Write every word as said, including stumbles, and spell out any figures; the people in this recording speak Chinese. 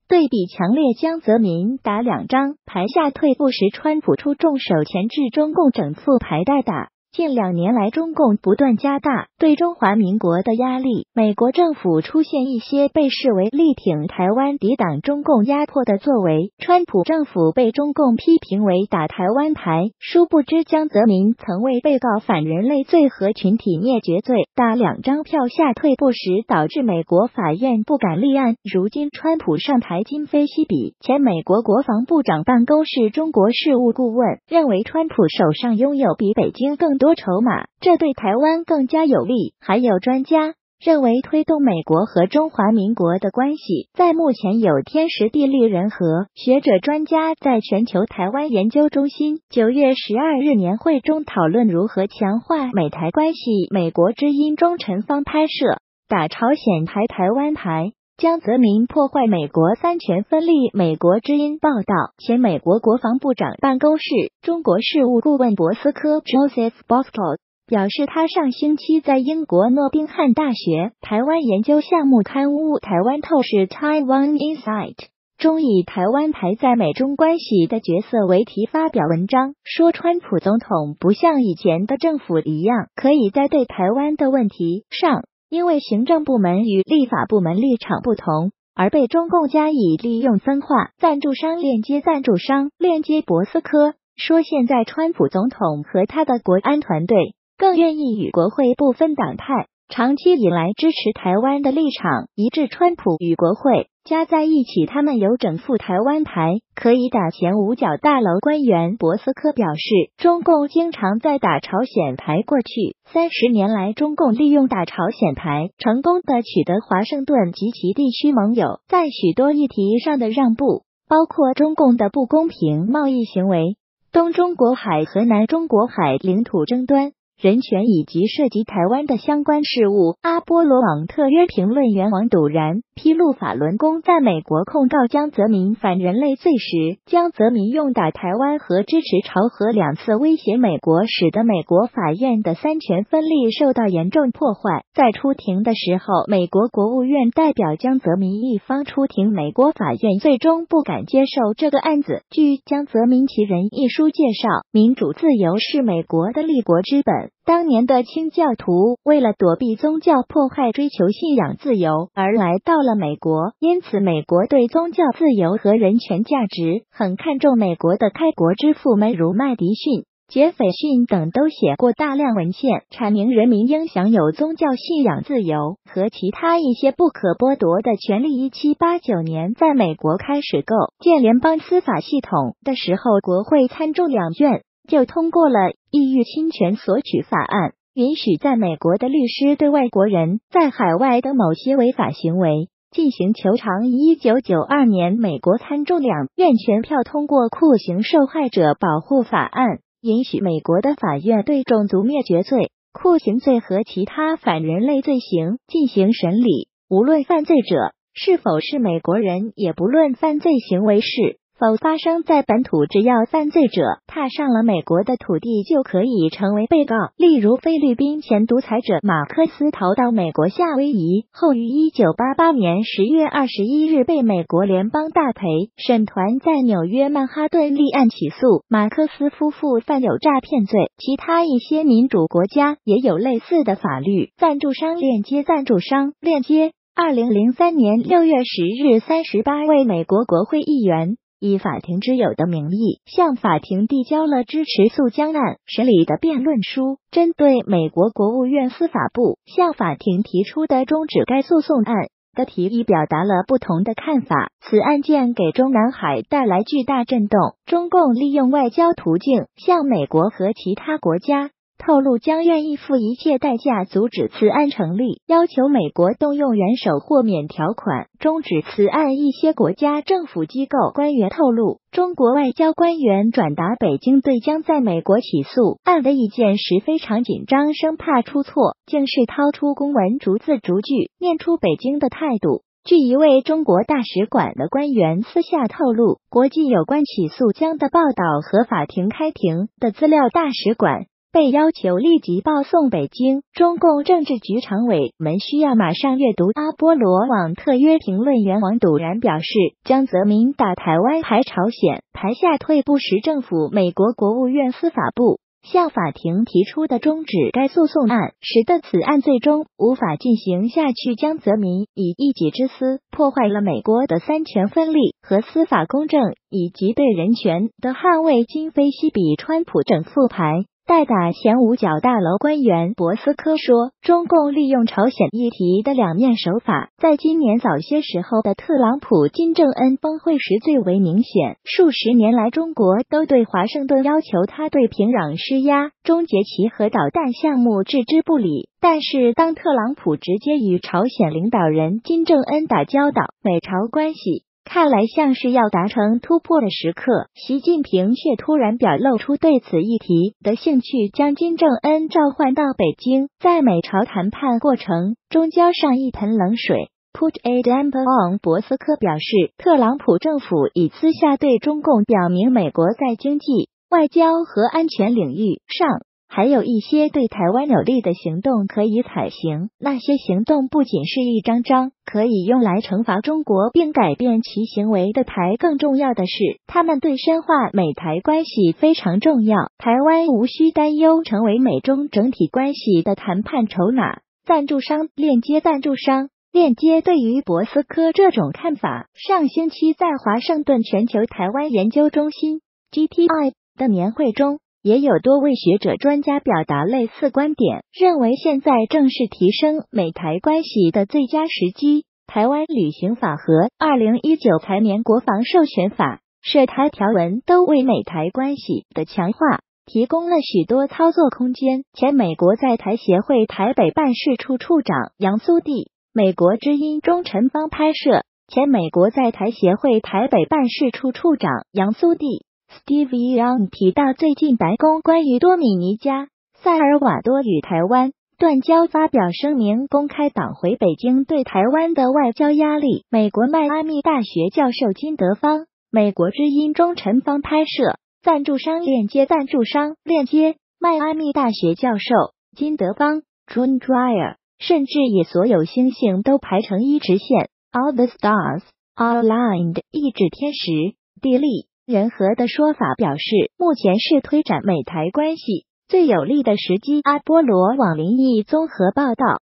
对比强烈，江泽民打两张牌下退步时，川普出重手钳制中共整副牌代打。近两年来，中共不断加大对中华民国的压力，美国政府出现一些被视为力挺台湾、抵挡中共压迫的作为，川普政府被中共批评为打台湾牌。殊不知，江泽民曾为被告反人类罪和群体灭绝罪打两张票下退步时，导致美国法院不敢立案。如今川普上台，今非昔比，前美国国防部长办公室中国事务顾问认为，川普手上拥有比北京更多筹码，这对台湾更加有利。还有专家认为，推动美国和中华民国的关系在目前有天时地利人和。学者专家在全球台湾研究中心九月十二日年会中讨论如何强化美台关系。美国之音中陈方拍摄打朝鲜牌台湾牌，江泽民破坏美国三权分立。美国之音报道，前美国国防部长办公室中国事务顾问博斯科 Joseph Bosco 表示，他上星期在英国诺宾汉大学台湾研究项目刊物《台湾透视 Taiwan Insight》中以台湾牌在美中关系的角色为题发表文章，说川普总统不像以前的政府一样，可以在对台湾的问题上因为行政部门与立法部门立场不同，而被中共加以利用分化。赞助商链接赞助商链接博斯科说，现在川普总统和他的国安团队更愿意与国会不分党派长期以来支持台湾的立场一致。川普与国会加在一起，他们有整副台湾牌，可以打前五角大楼官员。博斯科表示，中共经常在打朝鲜牌。过去三十年来，中共利用打朝鲜牌，成功的取得华盛顿及其地区盟友在许多议题上的让步，包括中共的不公平贸易行为、东中国海和南中国海领土争端、人权以及涉及台湾的相关事务。阿波罗网特约评论员王笃然披露，法轮功在美国控告江泽民反人类罪时，江泽民用打台湾和支持朝核两次威胁美国，使得美国法院的三权分立受到严重破坏。在出庭的时候，美国国务院代表江泽民一方出庭，美国法院最终不敢接受这个案子。据江泽民其人一书介绍，民主自由是美国的立国之本。当年的清教徒为了躲避宗教迫害，追求信仰自由而来到了美国，因此美国对宗教自由和人权价值很看重。美国的开国之父们如麦迪逊、杰斐逊等都写过大量文献，阐明人民应享有宗教信仰自由和其他一些不可剥夺的权利。一七八九年在美国开始构建联邦司法系统的时候，国会参众两院就通过了异域侵权索取法案，允许在美国的律师对外国人在海外的某些违法行为进行求偿。一九九二年，美国参众两院全票通过酷刑受害者保护法案，允许美国的法院对种族灭绝罪、酷刑罪和其他反人类罪行进行审理，无论犯罪者是否是美国人，也不论犯罪行为是否发生在本土，只要犯罪者踏上了美国的土地，就可以成为被告。例如，菲律宾前独裁者马克思逃到美国夏威夷后，于一九八八年十月二十一日被美国联邦大陪审团在纽约曼哈顿立案起诉。马克思夫妇犯有诈骗罪，其他一些民主国家也有类似的法律。赞助商链接赞助商链接二零零三年六月十日，三十八位美国国会议员以法庭之友的名义向法庭递交了支持诉江案审理的辩论书，针对美国国务院司法部向法庭提出的终止该诉讼案的提议表达了不同的看法。此案件给中南海带来巨大震动，中共利用外交途径向美国和其他国家透露将愿意付一切代价阻止此案成立，要求美国动用元首豁免条款终止此案。一些国家政府机构官员透露，中国外交官员转达北京对将在美国起诉案的意见时非常紧张，生怕出错，竟是掏出公文逐字逐句念出北京的态度。据一位中国大使馆的官员私下透露，国际有关起诉江的报道和法庭开庭的资料，大使馆被要求立即报送北京。中共政治局常委们需要马上阅读。阿波罗网特约评论员王笃然表示，江泽民打台湾排朝鲜，排下退步时，政府美国国务院司法部向法庭提出的终止该诉讼案，使得此案最终无法进行下去。江泽民以一己之私破坏了美国的三权分立和司法公正以及对人权的捍卫，今非昔比。川普整复牌代打前五角大楼官员博斯科说，中共利用朝鲜议题的两面手法，在今年早些时候的特朗普金正恩峰会时最为明显。数十年来，中国都对华盛顿要求他对平壤施压，终结其核导弹项目置之不理。但是当特朗普直接与朝鲜领导人金正恩打交道，美朝关系看来像是要达成突破的时刻，习近平却突然表露出对此议题的兴趣，将金正恩召唤到北京，在美朝谈判过程中浇上一盆冷水。Put a damper on。 博斯科表示，特朗普政府已私下对中共表明，美国在经济、外交和安全领域上还有一些对台湾有利的行动可以采行，那些行动不仅是一张张可以用来惩罚中国并改变其行为的牌，更重要的是，他们对深化美台关系非常重要。台湾无需担忧成为美中整体关系的谈判筹码。赞助商链接赞助商链接对于博斯科这种看法，上星期在华盛顿全球台湾研究中心 G T I 的年会中，也有多位学者专家表达类似观点，认为现在正是提升美台关系的最佳时机。台湾旅行法和二零一九台缅国防授权法涉台条文都为美台关系的强化提供了许多操作空间。前美国在台协会台北办事处处长杨苏棣，美国之音钟晨芳拍摄。前美国在台协会台北办事处处长杨苏棣Steve Young 提到，最近白宫关于多米尼加、萨尔瓦多与台湾断交发表声明，公开挡回北京对台湾的外交压力。美国迈阿密大学教授金德芳，美国之音钟晨芳拍摄。赞助商链接赞助商链接迈阿密大学教授金德芳 June Dreyer， 甚至以所有星星都排成一直线 All the stars are aligned， 意指天时地利人和的说法，表示目前是推展美台关系最有利的时机。阿波罗网林毅综合报道。